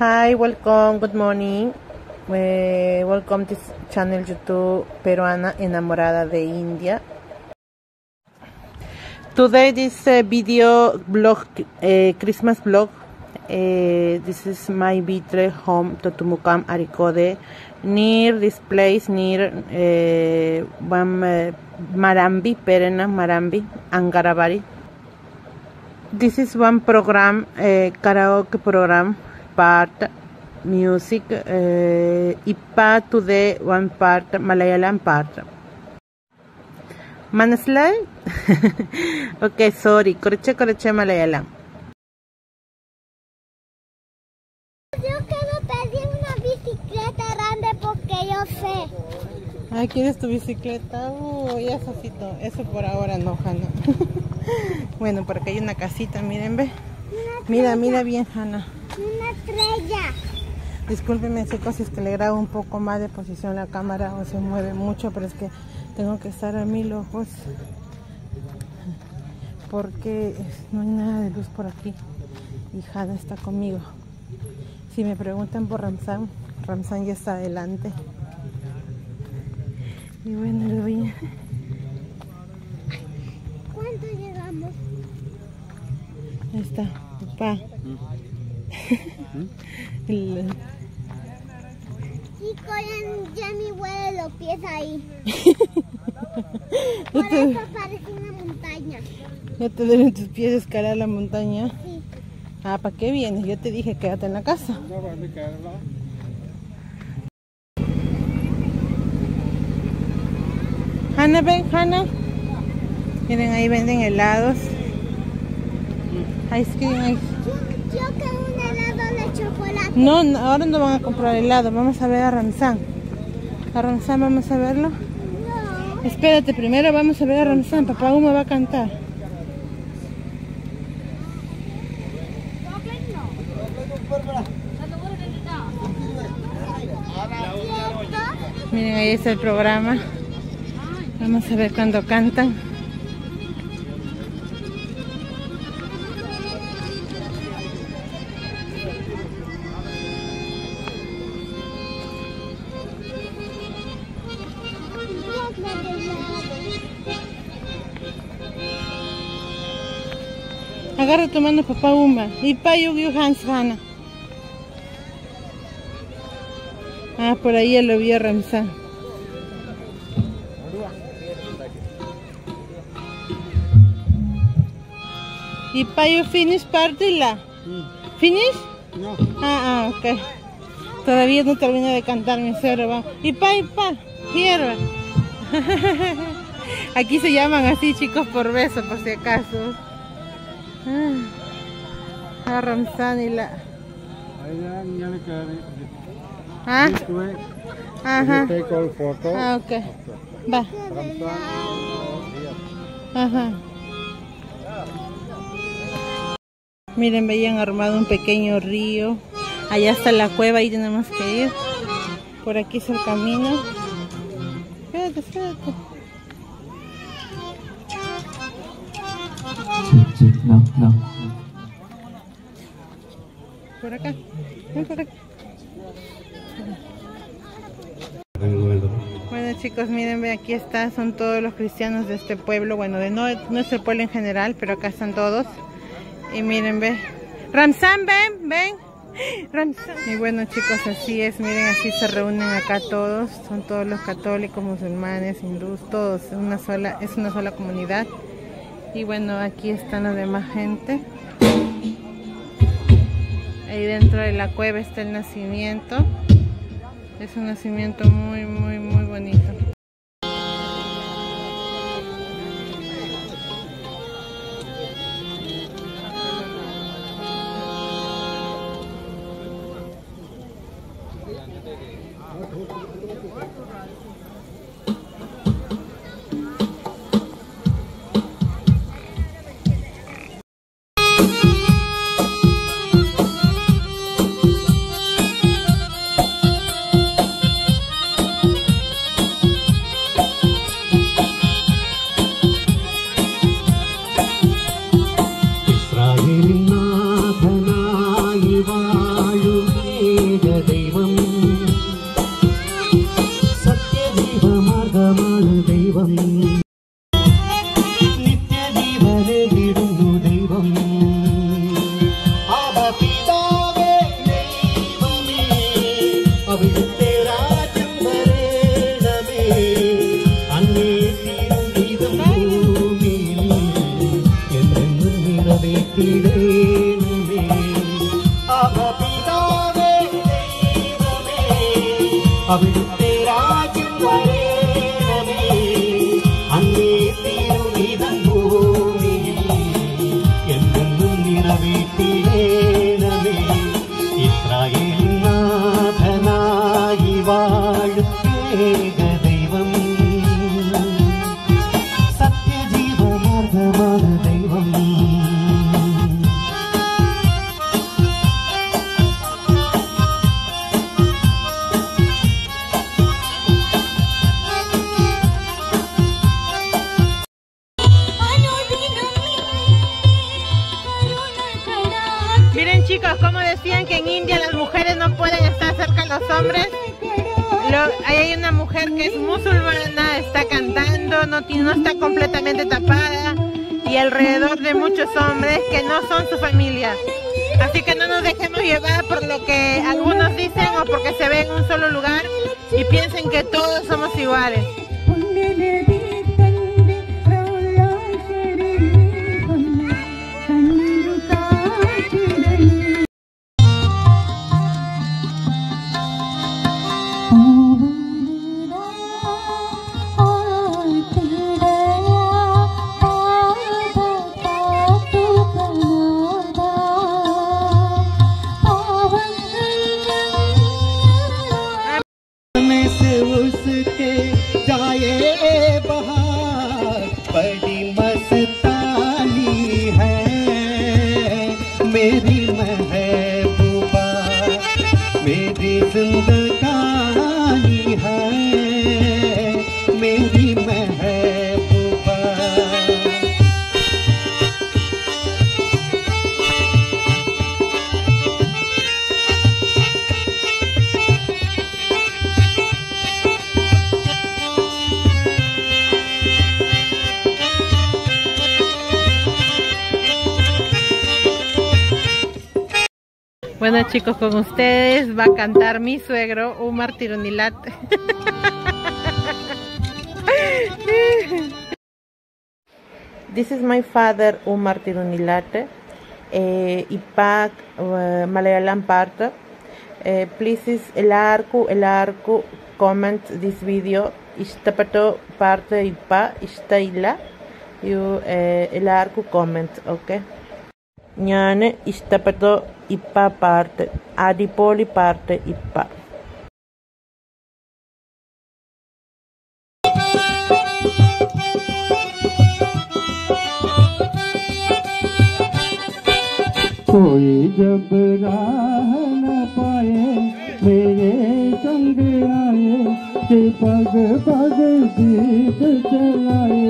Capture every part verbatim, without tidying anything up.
Hi, welcome, good morning. Uh, welcome to this channel YouTube Peruana Enamorada de India. Today this uh, video blog, uh, Christmas vlog. Uh, this is my Vitre home, Totumukam, Aricode, near this place, near uh, one, uh, Marambi, Perena, Marambi, Angarabari. This is one program, uh, karaoke program, part music, uh, Ipa today one part, Malayalam part. Manaslay? Okay, sorry, Koroche Koroche Malayalam. Yo quiero pedir una bicicleta grande porque yo sé. Ay, ¿quieres tu bicicleta? Uy, eso sí, eso por ahora no, Hanna. Bueno, por acá hay una casita, miren, ve. Mira, mira bien, Hanna. Una estrella. Discúlpenme, chicos, si es que le grabo un poco más de posición la cámara o se mueve mucho, pero es que tengo que estar a mil ojos porque no hay nada de luz por aquí y Hanna está conmigo. Si me preguntan por Ramzan, Ramzan ya está adelante. Y bueno, le voy a... ¿Cuánto llegamos? Ahí está, papá. El... Chico, ya, ya me huele los pies ahí. Por te... eso parece una montaña. ¿Ya te duelen tus pies de escalar la montaña? Sí. Ah, ¿para qué vienes? Yo te dije quédate en la casa. Hanna, ven, Hanna. Miren, ahí venden helados. Ice cream, ice. Yo, yo quiero un helado de chocolate. No, no, ahora no van a comprar helado. Vamos a ver a Ramzan. A Ramzan vamos a verlo. No. Espérate, primero vamos a ver a Ramzan. Papá Uma va a cantar. Miren, ahí está el programa. Vamos a ver cuando cantan. Agarra tu mano, papá Uma. Y Payu Hans Hanna. Ah, por ahí ya lo vio Ramzan. ¿Y Payu finish partila? ¿Finish? No. Ah, ah, ok. Todavía no termina de cantar mi cero, va. ¿Y Payu, pa? Hierba. Aquí se llaman así, chicos, por beso, por si acaso. Ah, a Ramzan y la... Ah, ajá. Ah, ok. Va. Ajá. Miren, veían armado un pequeño río. Allá está la cueva, ahí tenemos que ir. Por aquí es el camino. Espérate, espérate. No, no. Por acá. Ven por acá. Bueno, chicos, miren, ven, aquí está, son todos los cristianos de este pueblo. Bueno, de no, no es el pueblo en general, pero acá están todos. Y miren, ven. Ramzan, ven, ven. Ramzan. Y bueno, chicos, así es, miren, así se reúnen acá todos. Son todos los católicos, musulmanes, hindús, todos. Es una sola, es una sola comunidad. Y bueno, aquí están la demás gente. Ahí dentro de la cueva está el nacimiento. Es un nacimiento muy, muy, muy bonito. കരയിടുന്നു ദൈവം. ആബാപിതാവേ ദൈവമേ, അവിടുത്തെ രാജ്യം വരേണമേ. അങ്ങേ തിരുഹിതം ഭൂമിയിൽ എന്നെന്നും നിറവേറ്റിടേണമേ. ആബാപിതാവേ ദൈവമേ, അവിടുത്തെ രാജ്യം വരേണമേ. അങ്ങേ തിരുഹിതം ഭൂമിയിൽ എന്നെന്നും നിറവേറ്റിടേണമേ. ഇസ്രായേലിൻ നാഥനായി വാഴും ഏകദൈവം, സത്യജീവമാർഗമാണ് ദൈവം. Miren chicos, como decían que en India las mujeres no pueden estar cerca de los hombres. Lo, ahí hay una mujer que es musulmana, está cantando, no, tiene, no está completamente tapada, y alrededor de muchos hombres que no son su familia. Así que no nos dejemos llevar por lo que algunos dicen o porque se ve en un solo lugar y piensen que todos somos iguales. बड़ी मस्तानी है मेरी महबूबा, मेरी जिंदगानी है मेरी महबूबा. Bueno chicos, con ustedes va a cantar mi suegro, Umar Tirunilat. This is my father, Umar Tirunilat. Uh, Ipak uh, Malayalam part. Uh, please എല്ലാവർക്കും എല്ലാവർക്കും comment this video. ഇഷ്ടപ്പെട്ട പാർട്ട് ഇപ്പ ഇഷ്ടമില്ല യു എല്ലാവർക്കും comment, ഓക്കെ. ഞാൻ ഇഷ്ടപ്പെട്ട ഇപ്പ part, അടിപൊളി പാർട്ട് ഇപ്പ. कोई जब राह न पाए मेरे संग आए, कि पग पग दीप जलाए.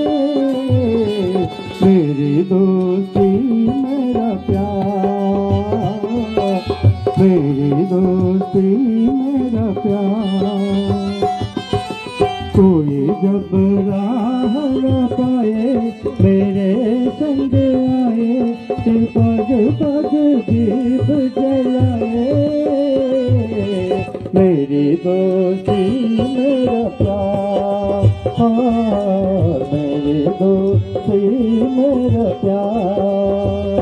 मेरी दोस्ती मेरा प्यार, मेरी दोस्ती मेरा प्यार. कोई जब राह न पाए मेरे संग आए, कि पग पग दीप जलाए. मेरी दोस्ती मेरा प्यार, हाँ मेरी दोस्ती मेरा प्यार.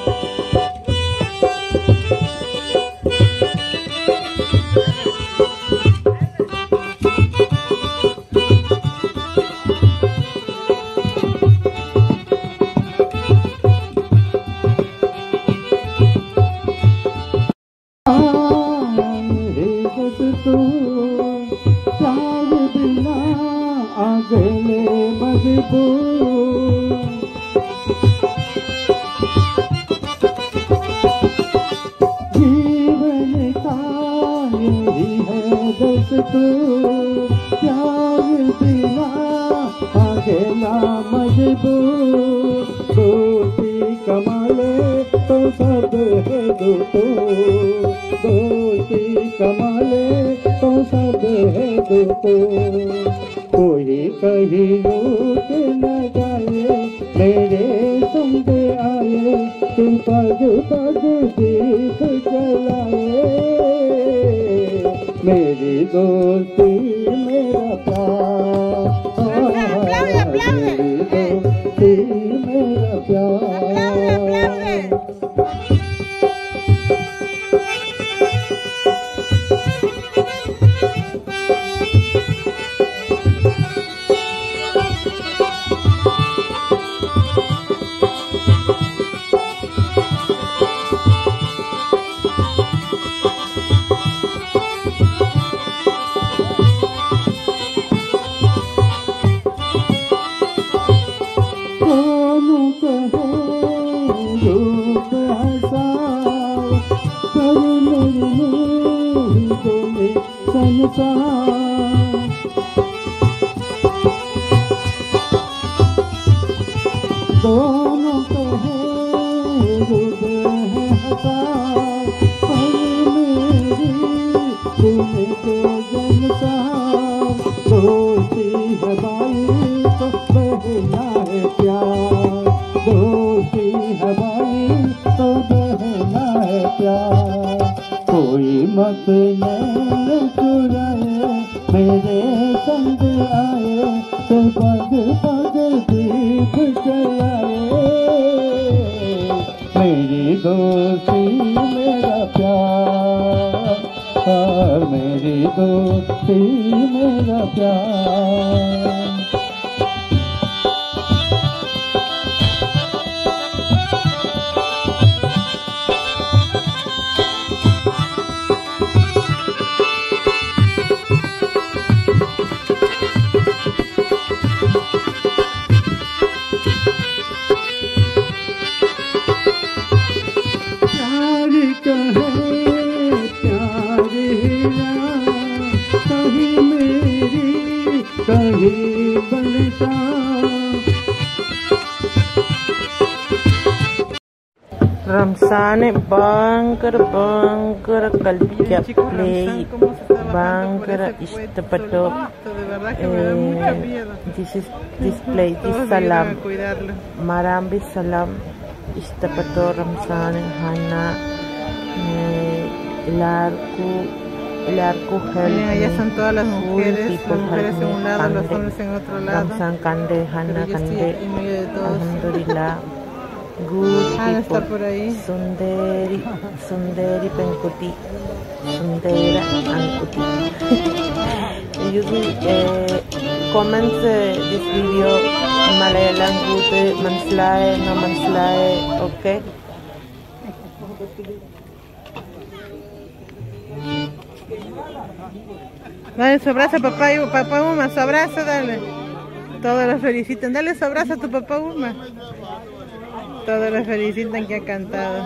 अगले मजबूर जीवन का यही है दस्तूर, प्यार बिना अगला मजबूर. दोस्ती कमाले तो सब है दोस्तों, दोस्ती कमाले तो सब है दोस्तों. कोई कहीं रूठ न जाए मेरे निसार दोनों को है रुद है हजार पर मेरी तूने तो जनसार दोस्ती है भाई तो बहना है प्यार दोस्ती है भाई तो बहना है प्यार कोई मत नैन चुराए मेरे संग आए तो पग पग दीप जलाए मेरी दोस्ती मेरा प्यार और मेरी दोस्ती मेरा प्यार Ramzane bangkar bangkar kalpya play bangkar ishtapato this is this play this salam marambi salam ishtapato Ramzane hana larku larku help allá están todas las mujeres las mujeres en un lado los hombres en otro lado Ramzan kande hana kande alhamdulillah good people Sundari Sundari Penkuti Sundera Ankuti you will uh, comment uh, this video Malayalam good manslae no manslae okay dale su abrazo papá y papá Uma su abrazo dale todos los felicitan dale su abrazo a tu papá Uma todos los felicitan que ha cantado.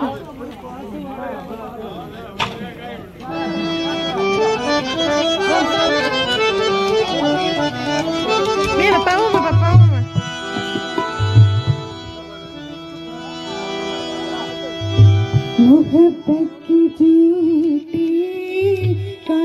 Mira, papá Uma, papá Uma. मोहब्बत की चीटी का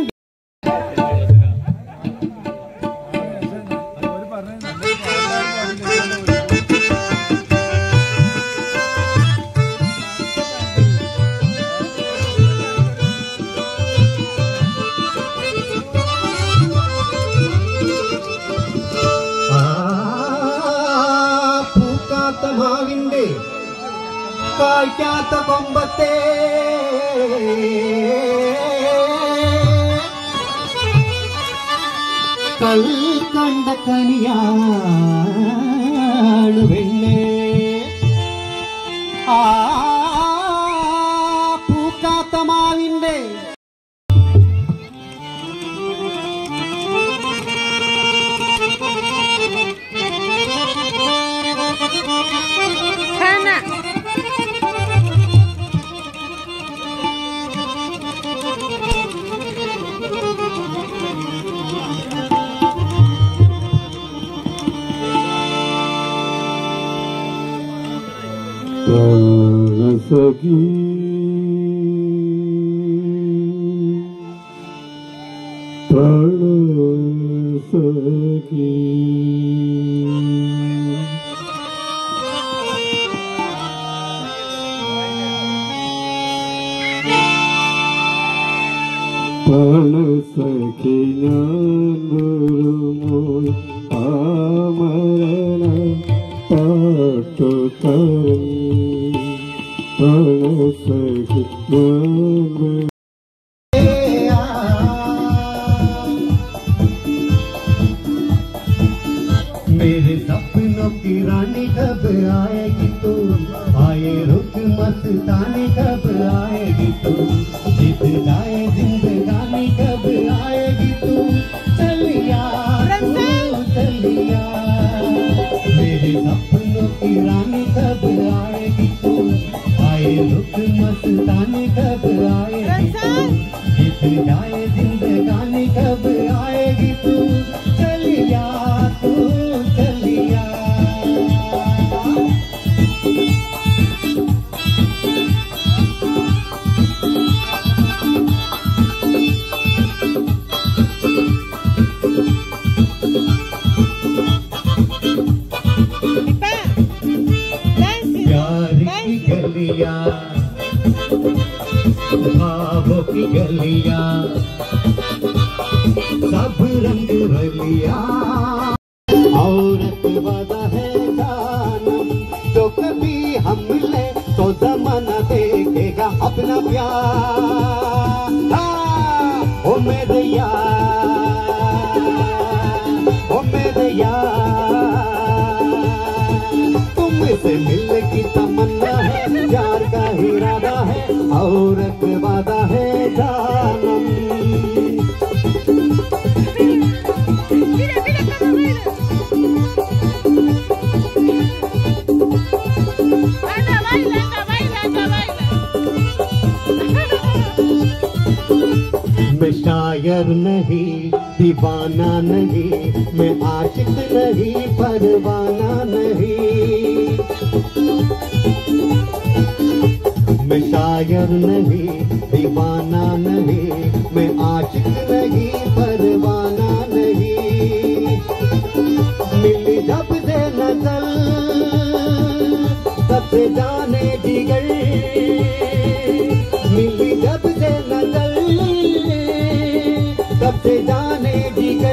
മാവിന്റെ കായ്ക്കാത്ത കൊമ്പത്തെ കൽ കണ്ട കനിയാണ് പെണ്ണേ ആ പൂക്കാത്ത മാവിന്റെ सगी प्राण सगी प्राण सखी ഞാനൊരു ആമരണ പാട്ടുകാരൻ मेरे सपनों की रानी कब आएगी तू आए रुक मस्तानी कब आएगी तू जीत जाए जिंदगानी कब आएगी तू चलिया तू चलिया मेरे सपनों की रानी कब आएगी तू आए रुक मस्तानी कब आएगी तू जीत जाए जिंदगानी प्यार की गलियां, ख्वाबों की गलियां, सब रंग रलियां। औरत वादा है जानम, जो कभी हम ले तो जमाना देखेगा अपना प्यार। ओ मेरे यार, ओ मेरे यार, तुमसे मिलने की तमन्ना है, प्यार का इरादा है, औरत वादा है जानम। मैं शायर नहीं, दीवाना नहीं, मैं आशिक नहीं, परवाना नहीं। मैं शायर नहीं, दीवाना नहीं, मैं आशिक नहीं, परवाना नहीं। मिली जब से नजर तब से जाने जिगर, मिली जब से नजर तब से जाने जिगर।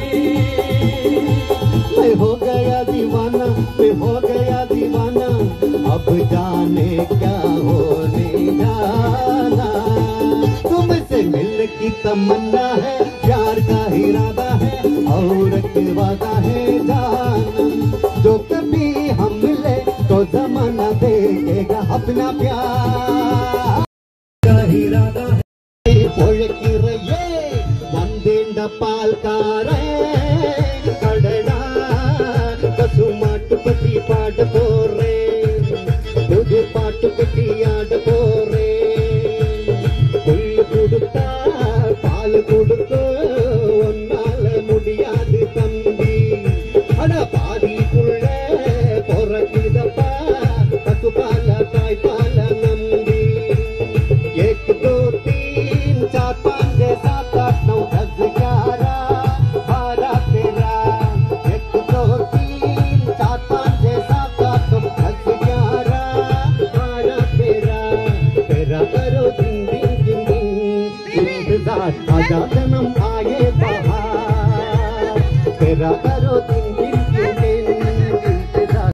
मैं हो गया दीवाना, मैं हो गया दीवाना, अब जाने क्या होने जाना। तुमसे मिलने की तमन्ना है, प्यार का इरादा है, औरत वादा है जानम। जो कभी हम मिले तो जमाना देखेगा अपना प्यार का इरादा है। പൊഴക്കിറയേ വന്തേണ്ട പാൽക്കാരേ കടടാ കസുമാട്ട് പറ്റി പാട പോറേ തുझे പാട്ട് പറ്റി ആട പോറേ പുല്ല് കൊടുത്താ പാല് കൊടുത്തു ഒന്നാല മുടിയാത് തമ്പി അട പാതിക്കുള്ള പൊറക്കിതപ്പാ പസുപാല തായ്പാല നമ്പി एक दो तीन चार पाँच छः सात आठ नौ दस ग्यारह बारह तेरह। एक दो तीन चार पाँच छः सात आठ नौ दस ग्यारह बारह तेरह। तेरह करो दिन दिन दिन दिन इंतजार आजाद